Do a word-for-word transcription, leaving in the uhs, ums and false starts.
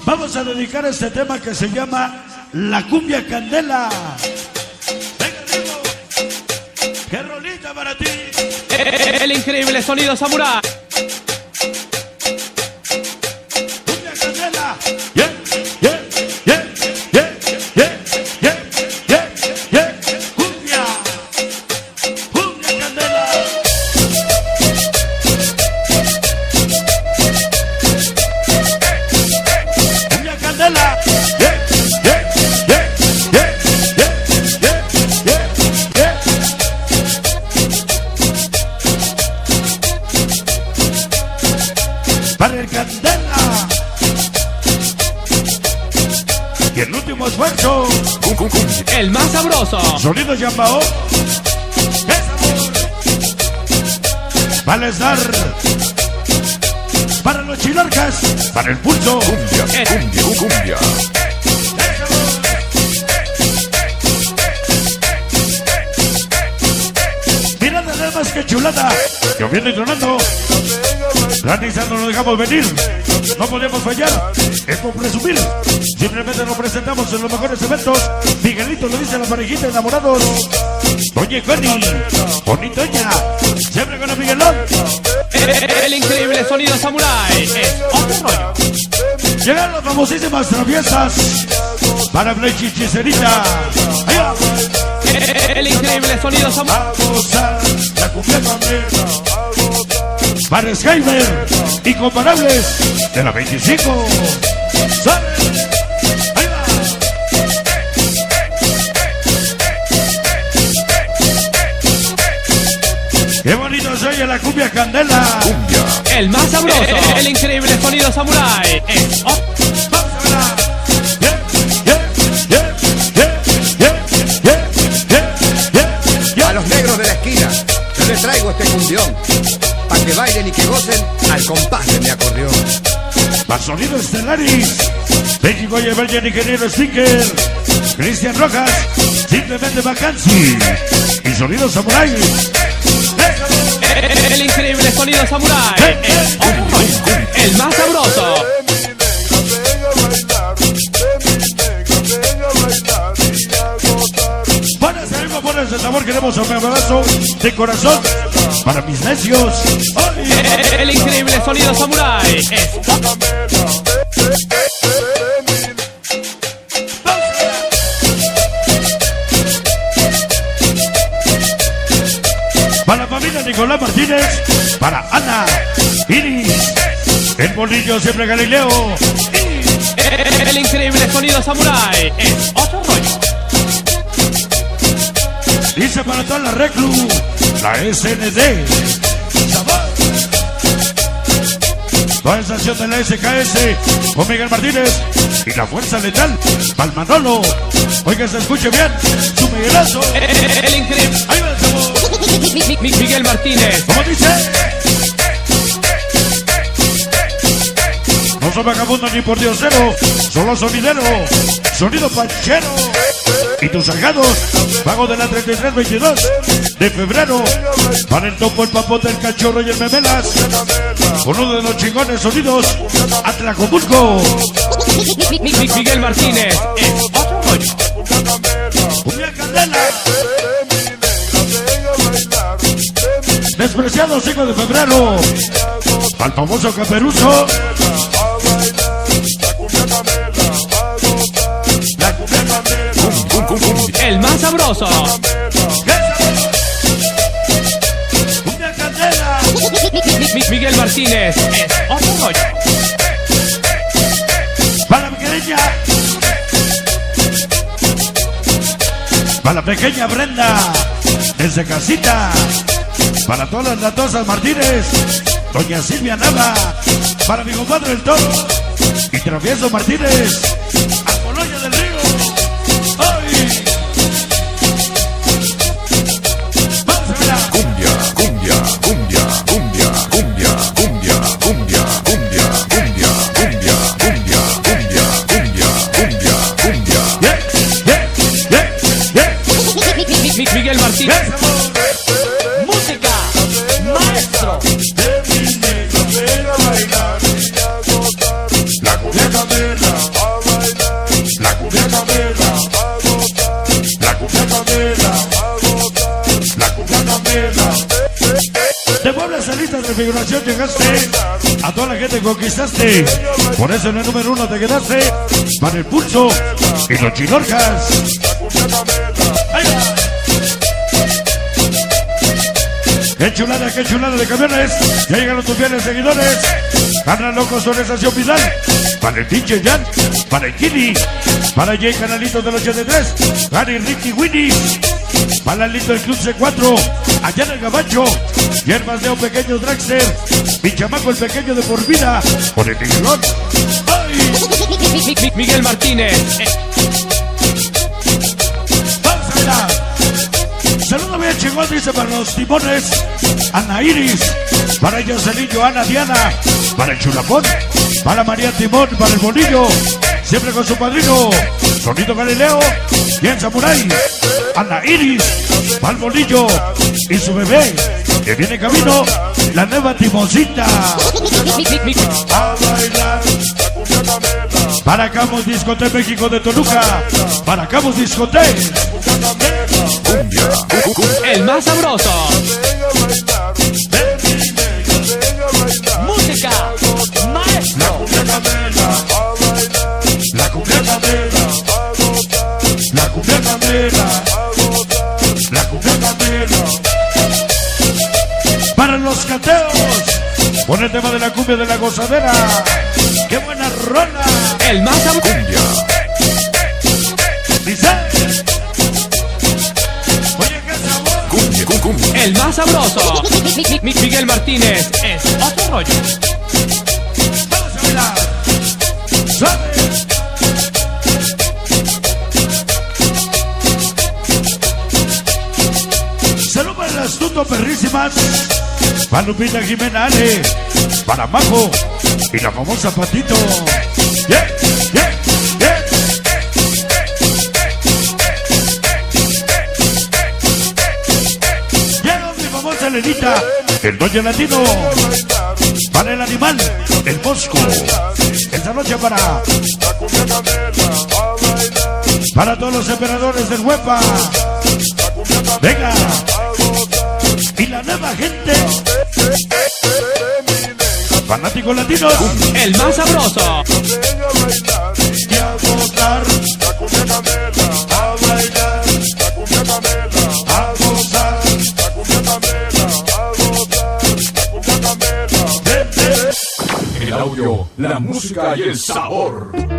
Vamos a dedicar este tema que se llama La Cumbia Candela. Venga, ritmo. ¡Qué rolita para ti! El increíble sonido samurai. Cumbia Candela. Yeah, yeah, yeah, yeah, yeah, yeah, yeah, yeah. Cumbia. Cumbia Candela. Cumbia Candela. Yeah, yeah, yeah, yeah, yeah, yeah, yeah, yeah. Para el Candela. Y el último esfuerzo. Cum, cum, cum. El más sabroso. Sonido Yambao. ¡Qué sabor! Para estar. Para los chilarcas. Para el pulso. Cumbia, cumbia, cumbia. Mira nada más que chulada. Lloviendo y tronando. Granizando no dejamos venir. No podíamos fallar. Es por presumir. Simplemente nos presentamos en los mejores eventos. Miguelito lo dice la parejita enamorados. Doña Connie. Bonitoña. Siempre con el Miguelón. El, el increíble sonido samurai. Es otro rollo. Llegan las famosísimas traviesas. Para Blechi Hechicerita. Ahí va. El, el increíble sonido samurai. A gozar la cumbia candela. Para Skyler, incomparables de la veinticinco. ¡Sale! ¡Ahí va! ¡Qué bonito se oye la cumbia Candela! Cumbia. El más sabroso. El, el increíble sonido samurai. Es otro. ¡Vamos a verla! ¡Yeah, yeah, yeah, yeah, yeah, yeah, yeah, yeah, yeah! A los negros de la esquina, yo les traigo este cumbión, para que bailen y que gocen al compás de mi acordeón. Para sonido Estelaris, México y el ingeniero Sticker, Cristian Rojas, simplemente Vacancy y sonido Samurai. El, el increíble sonido samurai. Es otro rollo. El más sabroso. Para ese ritmo, para ese sabor, queremos un abrazo de corazón para mis necios. ¡Ay! El, el increíble sonido samurai. Es otro. Para la familia Nicolás Martínez, para Ana, Iris, el bolillo siempre Galileo. El, el increíble sonido samurai. Es otro rollo. Dice para toda la Reclu, la S N D, sabor. Toda esa acción de la S K S, con Miguel Martínez y la Fuerza Letal, para el Manolo. Oiga, se escuche bien, su Miguelazo. El, el increíble. Ahí va el sabor. Mi- mi- mi- Miguel Martínez. ¿Cómo dice? No soy vagabundo ni por diosero, solo sonidero, sonido panchero. Y tus salgados, pago de la treinta y tres veintidós de febrero. Para el topo, el papote, el cachorro y el memelas. Con uno de los chingones sonidos, Atlacomulco. Mi- mi- mi- Miguel Martínez. Es otro rollo. Cumbia Candela. Despreciado cinco de febrero. Al famoso Caperuso. La cumbia Candela. Cum, cum, cum. El más sabroso. Cumbia Candela. Mi- mi- Miguel Martínez. Es otro rollo. Para la pequeña. Para la pequeña Brenda. Desde casita. Para todas las latosas Martínez. Doña Silvia Nava. Para mi compadre el Toro. Y Travieso Martínez. Apoloya del Río. ¡Ay! Vamos a verla. Cumbia, cumbia, cumbia, cumbia, cumbia, cumbia, cumbia, cumbia, cumbia, cumbia, cumbia, cumbia, cumbia, cumbia, cumbia. Yeah, yeah, yeah, yeah. Mi- mi- mi- Miguel Martínez. Yeah, sabor. Música. Maestro. La cumbia Candela. esta refiguración llegaste, a toda la gente conquistaste, por eso en el número uno te quedaste, para el pulso y los chinorcas. ¡Ay! ¡Qué chulada, qué chulada de camiones! Ya llegaron tus fieles seguidores. Andan locos con estación Vidal. Para el pinche Jan, para el Kini, para Jay Canalitos del ochenta y tres, Gary, Ricky, Winnie, para el lindo del Club C cuatro, allá en el Gabacho, Hierbas de un pequeño Dragster, mi chamaco el pequeño de por vida, por el Tiglón. ¡Ay! Miguel Martínez. ¡Vamos a ver! Saludo bien chingón, dice para los timones, Ana Iris, para Jocelyn, Joana, Diana, para el Chulapón, para María Timón, para el Bonillo, siempre con su padrino, Sonito Galileo, y el Samurai, Ana Iris, para el Bonillo, y su bebé, que viene camino, la nueva Timoncita. A bailar. Para Camus Discote México de Toluca, para Camus Discote. El más sabroso. Música maestro. La cumbia candela, la cumbia candela, la cumbia candela. Para los cateos, pon el tema de la cumbia de la gozadera. ¡Qué buena rola! El más sabroso. Dice. Oye, qué sabor. Cumbia, cum, cumbia. El más sabroso. Mi- Mi- Miguel Martínez es otro rollo. Vamos a bailar. Suave. Salud para las tuto perrísimas. Para Lupita Jimena Ale. Para Majo. Y la famosa Patito. Yeah, yeah, yeah. Llega mi famosa Lenita. El Doña Latino. Para el animal. El Mosco. Esta noche para. Para todos los emperadores del Huepa. Venga. Y la nueva gente. Fanáticos latinos. El más sabroso. Y a gozar. A bailar. A gozar. El audio, la música y el sabor.